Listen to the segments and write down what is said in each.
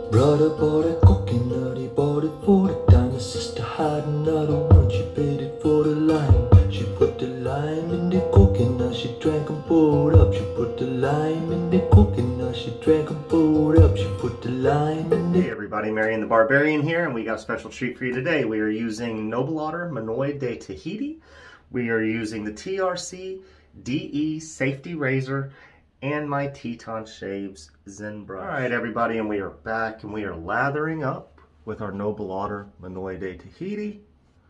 Brother bought a coconut, he bought it for the dime. Sister had another one, she paid it for the lime. She put the lime in the coconut, she drank and poured up. She put the lime in the coconut, she drank and poured up. She put the lime in the... Hey everybody, Marion the Barbarian here, and we got a special treat for you today. We are using Noble Otter Manoi de Tahiti. We are using the TRC DE Safety Razor and my Teton Shaves Zen brush. Alright everybody, and we are back, and we are lathering up with our Noble Otter Manoi de Tahiti.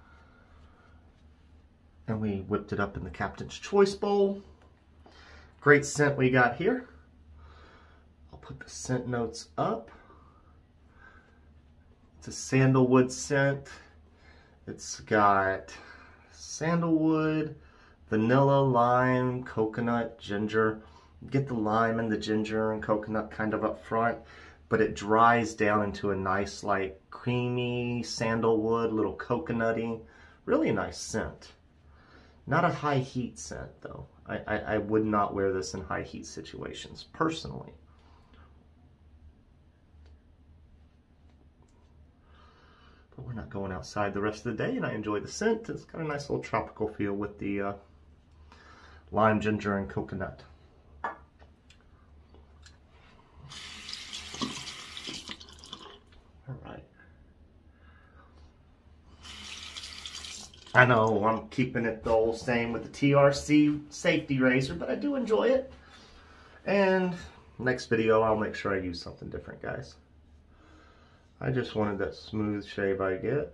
And we whipped it up in the Captain's Choice Bowl. Great scent we got here. I'll put the scent notes up. It's a sandalwood scent. It's got sandalwood, vanilla, lime, coconut, ginger. Get the lime and the ginger and coconut kind of up front, but it dries down into a nice, like, creamy sandalwood, little coconutty, really nice scent. Not a high heat scent though. I would not wear this in high heat situations, personally. But we're not going outside the rest of the day, and I enjoy the scent. It's got a nice little tropical feel with the lime, ginger, and coconut. Alright. I know I'm keeping it the old same with the TRC Safety Razor, but I do enjoy it. And next video, I'll make sure I use something different, guys. I just wanted that smooth shave I get.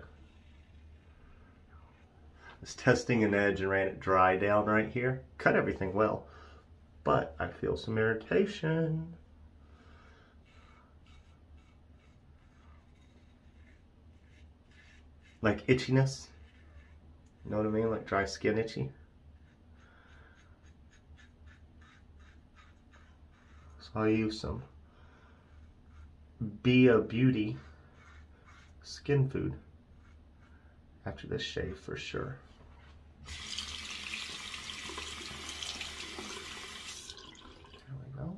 I was testing an edge and ran it dry down right here. Cut everything well, but I feel some irritation. Like itchiness. You know what I mean? Like dry skin itchy. So I'll use some Be a Beauty skin food after this shave for sure. There we go.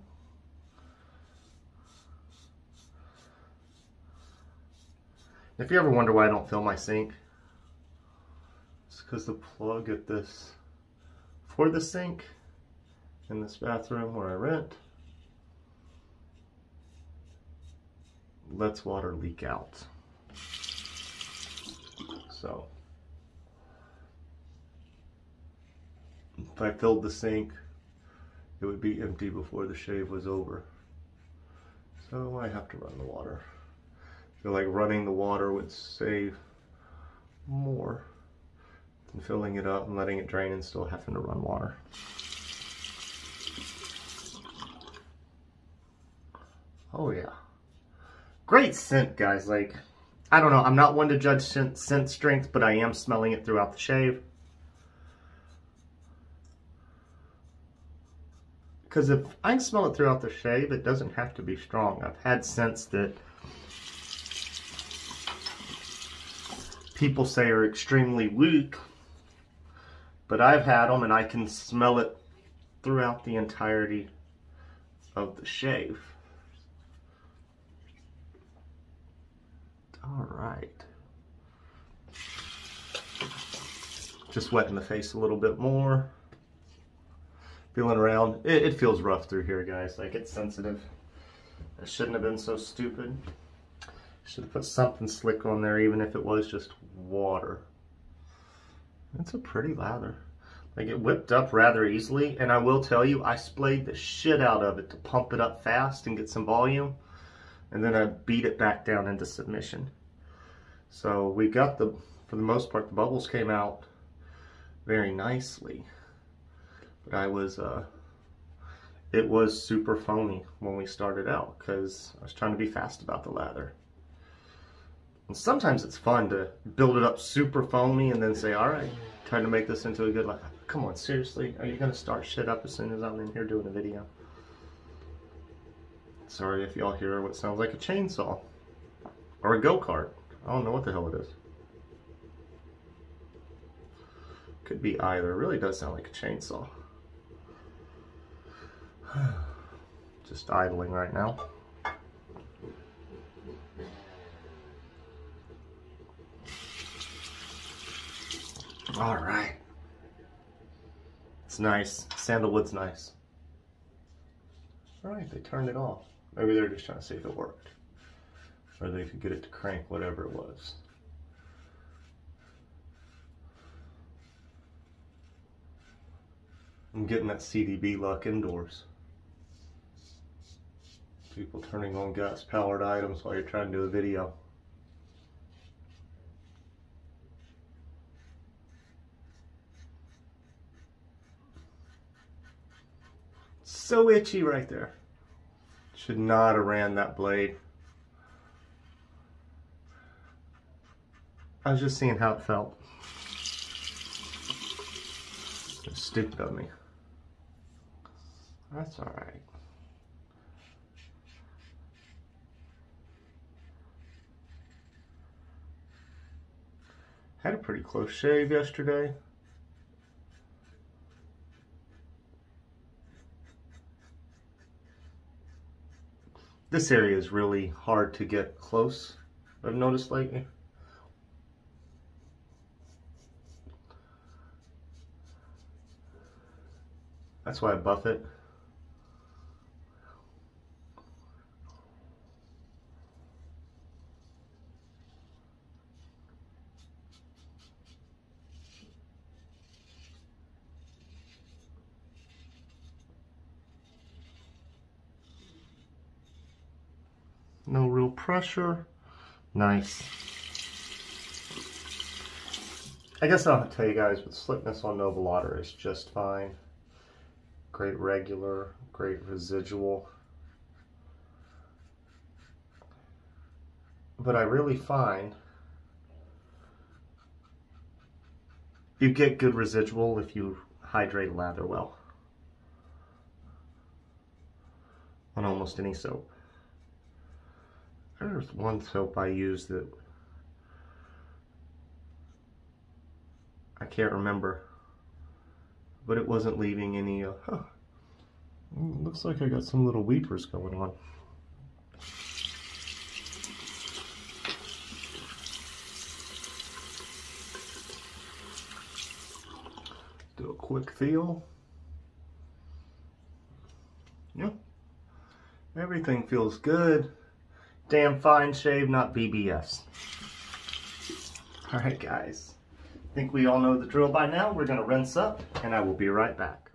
If you ever wonder why I don't fill my sink, it's because the plug at this, for the sink in this bathroom where I rent, lets water leak out. So if I filled the sink, it would be empty before the shave was over. So I have to run the water. I feel like running the water would save more than filling it up and letting it drain and still having to run water. Oh yeah. Great scent, guys. Like, I don't know, I'm not one to judge scent strength, but I am smelling it throughout the shave. Because if I can smell it throughout the shave, it doesn't have to be strong. I've had scents that people say are extremely weak, but I've had them and I can smell it throughout the entirety of the shave. All right. Just wetting the face a little bit more. Feeling around. It feels rough through here, guys. Like, it's sensitive. I shouldn't have been so stupid. Should have put something slick on there, even if it was just water. It's a pretty lather. Like, it whipped up rather easily, and I will tell you, I splayed the shit out of it to pump it up fast and get some volume, and then I beat it back down into submission. So we got the, for the most part, the bubbles came out very nicely. But I was, it was super foamy when we started out, because I was trying to be fast about the lather. And sometimes it's fun to build it up super foamy and then say, all right, trying to make this into a good lather. Come on, seriously? Are you going to start shit up as soon as I'm in here doing a video? Sorry if y'all hear what sounds like a chainsaw. Or a go-kart. I don't know what the hell it is. Could be either. It really does sound like a chainsaw. Just idling right now. All right. It's nice. Sandalwood's nice. All right, they turned it off. Maybe they're just trying to see if it worked. Or they could get it to crank, whatever it was. I'm getting that CDB luck indoors. People turning on gas-powered items while you're trying to do a video. So itchy right there. Should not have ran that blade. I was just seeing how it felt. It's stupid of me. That's all right. Had a pretty close shave yesterday. This area is really hard to get close, I've noticed lately. That's why I buff it. No real pressure. Nice. I guess I'll tell you guys, with slickness on Novolator is just fine. Great regular, great residual. But I really find you get good residual if you hydrate lather well on almost any soap. There's one soap I use that I can't remember, but it wasn't leaving any, looks like I got some little weepers going on. Do a quick feel. Yep. Everything feels good. Damn fine shave, not BBS. All right, guys. I think we all know the drill by now. We're going to rinse up, and I will be right back.